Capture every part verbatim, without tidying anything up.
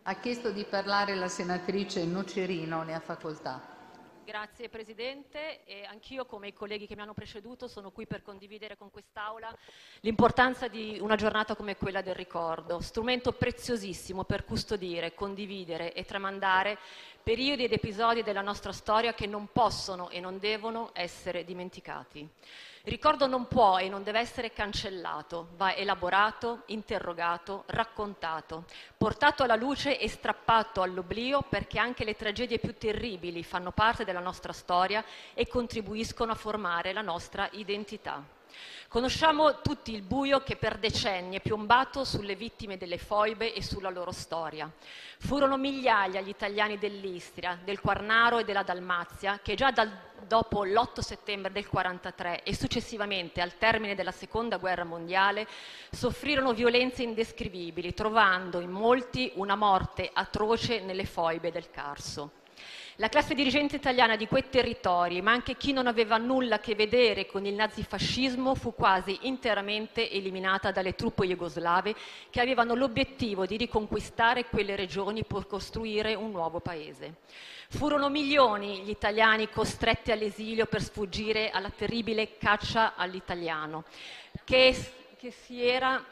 Ha chiesto di parlare la senatrice Nocerino, ne ha facoltà. Grazie Presidente, e anch'io come i colleghi che mi hanno preceduto sono qui per condividere con quest'Aula l'importanza di una giornata come quella del ricordo, strumento preziosissimo per custodire, condividere e tramandare periodi ed episodi della nostra storia che non possono e non devono essere dimenticati. Il ricordo non può e non deve essere cancellato, va elaborato, interrogato, raccontato, portato alla luce e strappato all'oblio, perché anche le tragedie più terribili fanno parte della nostra storia e contribuiscono a formare la nostra identità. Conosciamo tutti il buio che per decenni è piombato sulle vittime delle foibe e sulla loro storia. Furono migliaia gli italiani dell'Istria, del Quarnaro e della Dalmazia che già dal, dopo l'otto settembre del quarantatré e successivamente al termine della Seconda Guerra Mondiale soffrirono violenze indescrivibili, trovando in molti una morte atroce nelle foibe del Carso. La classe dirigente italiana di quei territori, ma anche chi non aveva nulla a che vedere con il nazifascismo, fu quasi interamente eliminata dalle truppe jugoslave che avevano l'obiettivo di riconquistare quelle regioni per costruire un nuovo paese. Furono milioni gli italiani costretti all'esilio per sfuggire alla terribile caccia all'italiano, che, che si era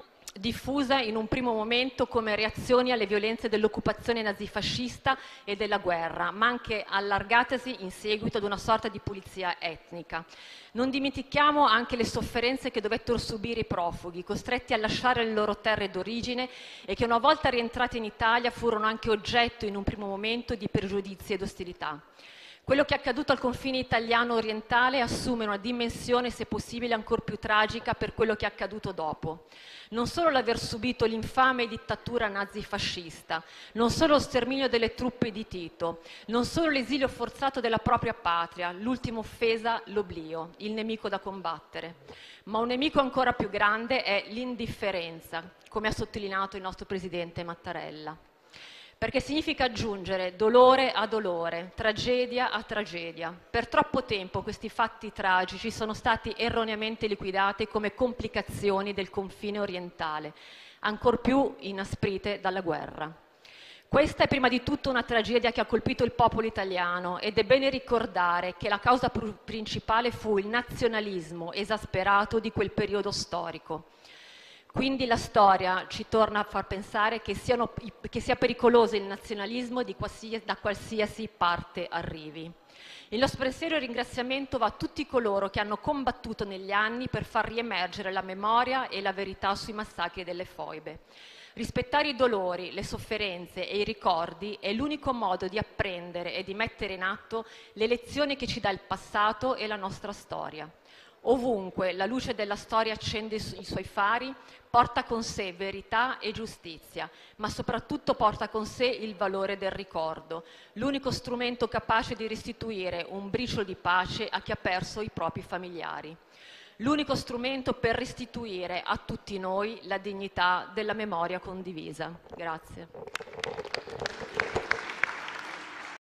diffusa in un primo momento come reazioni alle violenze dell'occupazione nazifascista e della guerra, ma anche allargatasi in seguito ad una sorta di pulizia etnica. Non dimentichiamo anche le sofferenze che dovettero subire i profughi, costretti a lasciare le loro terre d'origine e che una volta rientrati in Italia furono anche oggetto in un primo momento di pregiudizi ed ostilità. Quello che è accaduto al confine italiano orientale assume una dimensione, se possibile, ancor più tragica per quello che è accaduto dopo. Non solo l'aver subito l'infame dittatura nazifascista, non solo lo sterminio delle truppe di Tito, non solo l'esilio forzato della propria patria, l'ultima offesa, l'oblio, il nemico da combattere, ma un nemico ancora più grande è l'indifferenza, come ha sottolineato il nostro Presidente Mattarella. Perché significa aggiungere dolore a dolore, tragedia a tragedia. Per troppo tempo questi fatti tragici sono stati erroneamente liquidati come complicazioni del confine orientale, ancor più inasprite dalla guerra. Questa è prima di tutto una tragedia che ha colpito il popolo italiano ed è bene ricordare che la causa principale fu il nazionalismo esasperato di quel periodo storico. Quindi la storia ci torna a far pensare che, siano, che sia pericoloso il nazionalismo di qualsiasi, da qualsiasi parte arrivi. Il nostro pensiero e ringraziamento va a tutti coloro che hanno combattuto negli anni per far riemergere la memoria e la verità sui massacri delle foibe. Rispettare i dolori, le sofferenze e i ricordi è l'unico modo di apprendere e di mettere in atto le lezioni che ci dà il passato e la nostra storia. Ovunque la luce della storia accende i suoi fari, porta con sé verità e giustizia, ma soprattutto porta con sé il valore del ricordo, l'unico strumento capace di restituire un briciolo di pace a chi ha perso i propri familiari. L'unico strumento per restituire a tutti noi la dignità della memoria condivisa. Grazie.